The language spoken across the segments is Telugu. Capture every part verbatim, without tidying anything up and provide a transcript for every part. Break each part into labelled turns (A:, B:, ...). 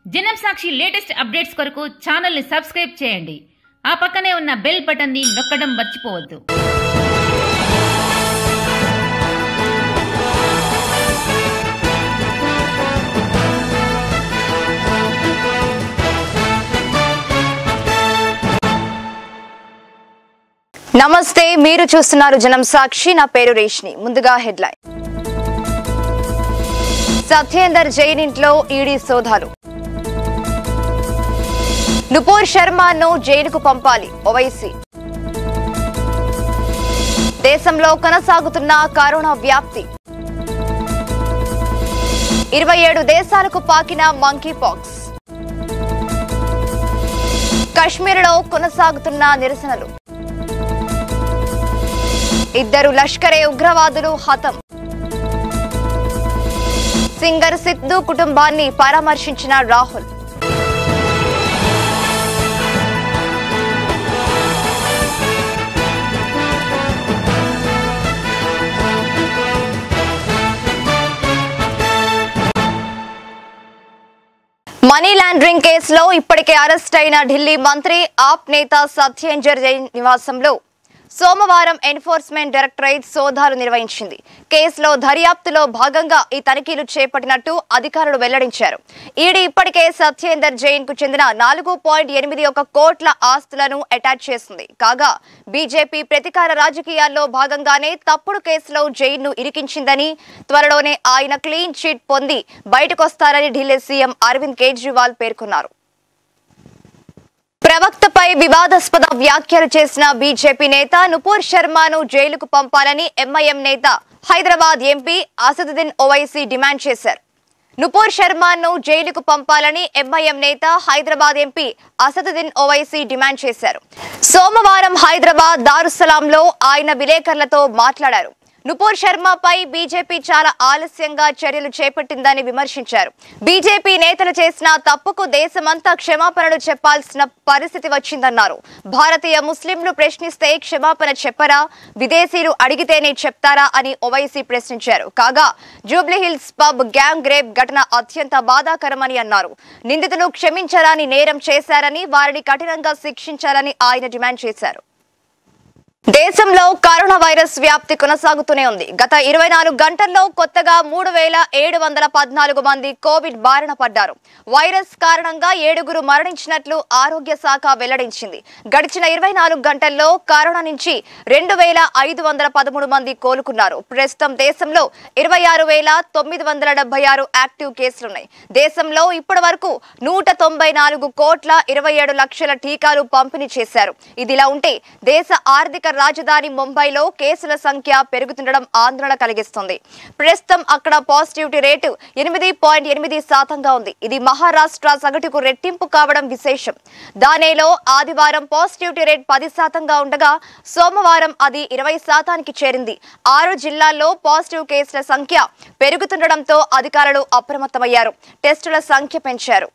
A: జనం సాక్షి లేటెస్ట్ అప్డేట్స్ కొరకు ఛానల్ ని సబ్స్క్రైబ్ చేయండి. ఆ పక్కనే ఉన్న బెల్ బటన్ ని నొక్కడం మర్చిపోవద్దు.
B: నమస్తే, మీరు చూస్తున్నారు జనం సాక్షి. నా పేరు రేష్ని. ముందుగా హెడ్లైన్. సత్యేందర్ జైన్ ఇంట్లో ఈడీ సోదాలు. నుపూర్ శర్మను జైలుకు పంపాలి ఓవైసీ. దేశంలో కొనసాగుతున్న కరోనా వ్యాప్తి. ఇరవై ఏడు దేశాలకు పాకిన మంకీ పాక్స్. కశ్మీర్లో కొనసాగుతున్న నిరసనలు. ఇద్దరు లష్కరే ఉగ్రవాదులు హతం. సింగర్ సిద్ధు కుటుంబాన్ని పరామర్శించిన రాహుల్. మనీ లాండరింగ్ కేసులో ఇప్పటికే అరెస్ట్ అయిన ఢిల్లీ మంత్రి ఆప్ నేత సత్యేందర్ జైన్ నివాసంలో సోమవారం ఎన్ఫోర్స్మెంట్ డైరెక్టరేట్ సోదాలు నిర్వహించింది. కేసులో దర్యాప్తులో భాగంగా ఈ తనిఖీలు చేపట్టినట్టు అధికారులు వెల్లడించారు. ఈడీ ఇప్పటికే సత్యేందర్ జైన్ కు చెందిన నాలుగు పాయింట్ ఎనిమిది ఒక కోట్ల ఆస్తులను అటాచ్ చేసింది. కాగా బీజేపీ ప్రతీకార రాజకీయాల్లో భాగంగానే తప్పుడు కేసులో జైన్ ను ఇరికించిందని, త్వరలోనే ఆయన క్లీన్ చిట్ పొంది బయటకొస్తారని ఢిల్లీ సీఎం అరవింద్ కేజ్రీవాల్ పేర్కొన్నారు. ప్రవక్తపై వివాదాస్పద వ్యాఖ్యలు చేసిన బీజేపీ నేత నుపూర్ శర్మను జైలుకు పంపాలని ఎంఐఎం నేత హైదరాబాద్ ఎంపీ అసదుద్దీన్ ఓవైసీ డిమాండ్ చేశారు. నుపూర్ శర్మను జైలుకు పంపాలని ఎంఐఎం నేత హైదరాబాద్ ఎంపీ అసదుద్దీన్ ఓవైసీ డిమాండ్ చేశారు. సోమవారం హైదరాబాద్ దారుస్సలాంలో ఆయన విలేకరులతో మాట్లాడారు. నుపూర్ శర్మపై బీజేపీ చాలా ఆలస్యంగా చర్యలు చేపట్టిందని విమర్శించారు. బీజేపీ నేతలు చేసిన తప్పుకు దేశమంతా క్షమాపణలు చెప్పాల్సిన పరిస్థితి వచ్చిందన్నారు. భారతీయ ముస్లింలు ప్రశ్నిస్తే క్షమాపణ చెప్పరా, విదేశీయులు అడిగితేనే చెప్తారా అని ఓవైసీ ప్రశ్నించారు. కాగా జూబ్లీహిల్స్ పబ్ గ్యాంగ్ రేప్ ఘటన అత్యంత బాధాకరమని అన్నారు. నిందితులు క్షమించరాని నేరం చేశారని, వారిని కఠినంగా శిక్షించాలని ఆయన డిమాండ్ చేశారు. దేశంలో కరోనా వైరస్ వ్యాప్తి కొనసాగుతూనే ఉంది. గత ఇరవై నాలుగు గంటల్లో కొత్తగా మూడు వేల ఏడు వందల పద్నాలుగు మంది కోవిడ్ బారిన పడ్డారు. వైరస్ కారణంగా ఏడుగురు మరణించినట్లు ఆరోగ్య శాఖ వెల్లడించింది. గడిచిన ఇరవై నాలుగు గంటల్లో కరోనా నుంచి రెండు వేల ఐదు వందల పదమూడు మంది కోలుకున్నారు. ప్రస్తుతం దేశంలో ఇరవై ఆరు వేల తొమ్మిది వందల డెబ్బై ఆరు యాక్టివ్ కేసులున్నాయి. దేశంలో ఇప్పటి వరకు నూట తొంభై నాలుగు కోట్ల ఇరవై ఏడు లక్షల టీకాలు పంపిణీ చేశారు. ఇదిలా ఉంటే దేశ ఆర్థిక రాజధాని ముంబైలో కేసుల సంఖ్య పెరుగుతుండడం ఆందోళన కలిగిస్తుంది. ప్రస్తుతం అక్కడ పాజిటివిటీ రేటు ఎనిమిది పాయింట్ ఎనిమిది శాతంగా ఉంది. ఇది మహారాష్ట్ర సగటుకు రెట్టింపు కావడం విశేషం. దానిలో ఆదివారం పాజిటివిటీ రేట్ పది శాతంగా ఉండగా సోమవారం అది ఇరవై శాతానికి చేరింది. ఆరు జిల్లాల్లో పాజిటివ్ కేసుల సంఖ్య పెరుగుతుండడంతో అధికారులు అప్రమత్తమయ్యారు. టెస్టుల సంఖ్య పెంచారు.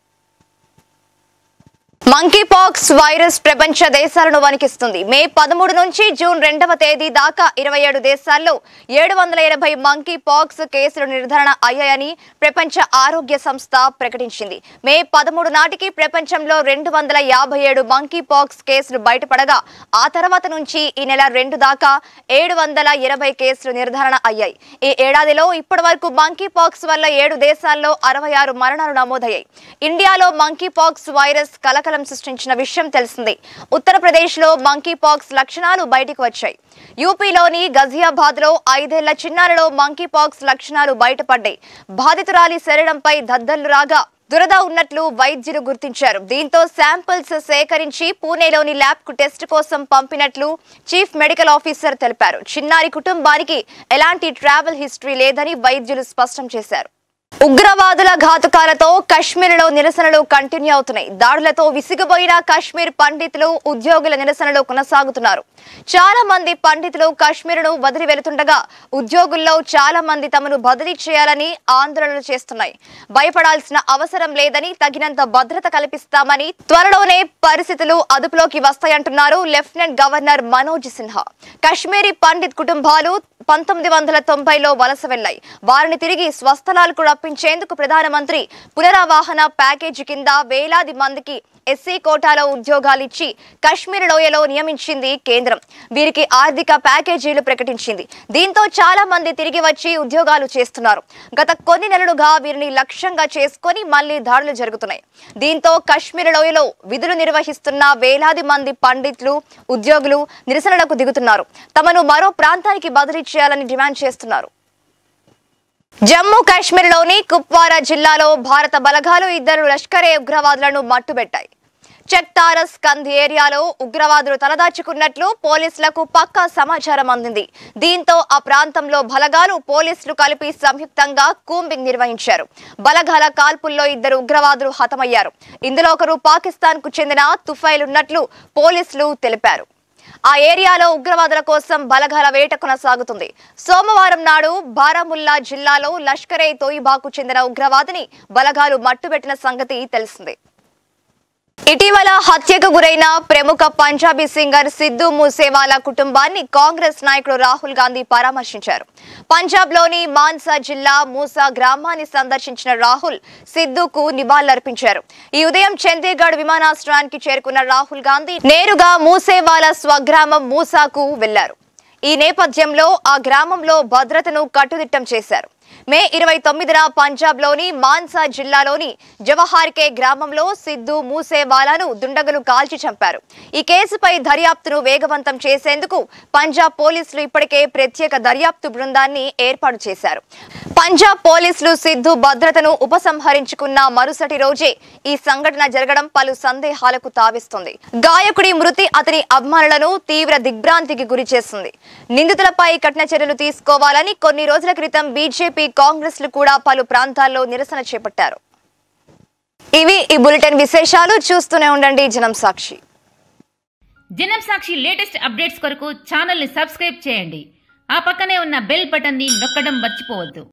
B: మంకీ పాక్స్ వైరస్ ప్రపంచ దేశాలను వణికిస్తుంది. మే పదమూడు నుంచి జూన్ రెండవ తేదీ దాకా ఇరవై ఏడు దేశాల్లో ఏడు వందల ఎనభై మంకీ పాక్స్ కేసులు నిర్ధారణ అయ్యాయని ప్రపంచ ఆరోగ్య సంస్థ ప్రకటించింది. మే పదమూడు నాటికి ప్రపంచంలో రెండు వందల యాభై ఏడు మంకీ పాక్స్ కేసులు బయటపడగా ఆ తర్వాత నుంచి ఈ నెల రెండు దాకా ఏడు వందల ఇరవై కేసులు నిర్ధారణ అయ్యాయి. ఈ ఏడాదిలో ఇప్పటి వరకు మంకీ పాక్స్ వల్ల ఏడు దేశాల్లో అరవై ఆరు మరణాలు నమోదయ్యాయి. ఇండియాలో మంకీ పాక్స్ వైరస్ కలకలం సృష్టించిన విషయం తెలిసిందే. ఉత్తరప్రదేశ్ లో మంకీ పాక్స్ లక్షణాలు బయటకు వచ్చాయి. యూపీలోని గజియాబాద్ లో ఐదేళ్ల చిన్నారిలో మంకీ పాక్స్ లక్షణాలు బయటపడ్డాయి. బాధితురాలి శరీరంపై దద్దళ్లు రాగా దురద ఉన్నట్లు వైద్యులు గుర్తించారు. దీంతో శాంపిల్స్ సేకరించి పూణేలోని ల్యాబ్ కు టెస్ట్ కోసం పంపినట్లు చీఫ్ మెడికల్ ఆఫీసర్ తెలిపారు. చిన్నారి కుటుంబానికి ఎలాంటి ట్రావెల్ హిస్టరీ లేదని వైద్యులు స్పష్టం చేశారు. ఉగ్రవాదుల ఘాతుకాలతో కశ్మీర్లో నిరసనలు కంటిన్యూ అవుతున్నాయి. దాడులతో విసిగిపోయిన కశ్మీర్ పండితులు, ఉద్యోగుల నిరసనలు కొనసాగుతున్నారు. చాలా మంది పండితులు కశ్మీర్ను వదిలి వెళుతుండగా ఉద్యోగుల్లో చాలా మంది తమను బదిలీ చేయాలని ఆందోళనలు చేస్తున్నాయి. భయపడాల్సిన అవసరం లేదని, తగినంత భద్రత కల్పిస్తామని, త్వరలోనే పరిస్థితులు అదుపులోకి వస్తాయంటున్నారు లెఫ్టినెంట్ గవర్నర్ మనోజ్ సిన్హా. కశ్మీరీ పండిత్ కుటుంబాలు పంతొమ్మిది వందల తొంభైలో వలస వెళ్లాయి. వారిని తిరిగి స్వస్థలాలు కూడా తప్పించేందుకు ప్రధానమంత్రి పునరావాహన ప్యాకేజీ కింద వేలాది మందికి ఎస్సీ కోటాలో ఉద్యోగాలిచ్చి కశ్మీర్ లోయలో నియమించింది కేంద్రం. వీరికి ఆర్థిక ప్యాకేజీలు ప్రకటించింది. దీంతో చాలా మంది తిరిగి వచ్చి ఉద్యోగాలు చేస్తున్నారు. గత కొన్ని నెలలుగా వీరిని లక్ష్యంగా చేసుకొని మళ్లీ దాడులు జరుగుతున్నాయి. దీంతో కశ్మీర్ లోయలో విధులు నిర్వహిస్తున్న వేలాది మంది పండితులు, ఉద్యోగులు నిరసనలకు దిగుతున్నారు. తమను మరో ప్రాంతానికి బదిలీ చేయాలని డిమాండ్ చేస్తున్నారు. జమ్మూ కాశ్మీర్ లోని కుప్వారా జిల్లాలో భారత బలగాలు ఇద్దరు లష్కరే ఉగ్రవాదులను మట్టుబెట్టాయి. చెక్టారస్ కంద్ ఏరియాలో ఉగ్రవాదులు తలదాచుకున్నట్లు పోలీసులకు పక్కా సమాచారం అందింది. దీంతో ఆ ప్రాంతంలో బలగాలు, పోలీసులు కలిపి సంయుక్తంగా కూంబింగ్ నిర్వహించారు. బలగాల కాల్పుల్లో ఇద్దరు ఉగ్రవాదులు హతమయ్యారు. ఇందులో ఒకరు పాకిస్తాన్ కు చెందిన తుఫైల్ ఉన్నట్లు పోలీసులు తెలిపారు. ఆ ఏరియాలో ఉగ్రవాదుల కోసం బలగాల వేట కొనసాగుతుంది. సోమవారం నాడు బారాముల్లా జిల్లాలో లష్కరే తోయిబాకు చెందిన ఉగ్రవాదిని బలగాలు మట్టుబెట్టిన సంగతి తెలిసిందే. ఇటీవల హత్యకు గురైన ప్రముఖ పంజాబీ సింగర్ సిద్ధు మూసేవాలా కుటుంబాన్ని కాంగ్రెస్ నాయకుడు రాహుల్ గాంధీ పరామర్శించారు. పంజాబ్ లోని మాన్సా జిల్లా మూసా గ్రామాన్ని సందర్శించిన రాహుల్ సిద్ధుకు నివాళులర్పించారు. ఈ ఉదయం చండీగఢ్ విమానాశ్రయానికి చేరుకున్న రాహుల్ గాంధీ నేరుగా మూసేవాలా స్వగ్రామం మూసాకు వెళ్లారు. ఈ నేపథ్యంలో ఆ గ్రామంలో భద్రతను కట్టుదిట్టం చేశారు. మే ఇరవై తొమ్మిదిన పంజాబ్ లోని మాన్సా జిల్లాలోని జవహార్కే గ్రామంలో సిద్ధు మూసేవాలాను దుండగులు కాల్చి చంపారు. ఈ కేసుపై దర్యాప్తును వేగవంతం చేసేందుకు పంజాబ్ పోలీసులు ఇప్పటికే ప్రత్యేక దర్యాప్తు బృందాన్ని ఏర్పాటు చేశారు. పంజాబ్ పోలీసులు సిద్ధు భద్రతను ఉపసంహరించుకున్న మరుసటి రోజే ఈ సంఘటన జరగడం పలు సందేహాలకు తావిస్తుంది. గాయకుడి మృతి అతని అభిమానులను తీవ్ర దిగ్భ్రాంతికి గురిచేస్తుంది. నిందితులపై కఠిన చర్యలు తీసుకోవాలని కొన్ని రోజుల క్రితం బీజేపీ, కాంగ్రెస్ లు కూడా పలు ప్రాంతాల్లో నిరసన చేపట్టారు. ఇవి ఈ బులెటిన్ విశేషాలు. చూస్తూనే ఉండండి జనం సాక్షి.
A: జనం సాక్షి లేటెస్ట్ అప్డేట్స్ కొరకు ఛానల్ ని సబ్స్క్రైబ్ చేయండి. ఆ పక్కనే ఉన్న బెల్ బటన్ ని నొక్కడం మర్చిపోవద్దు.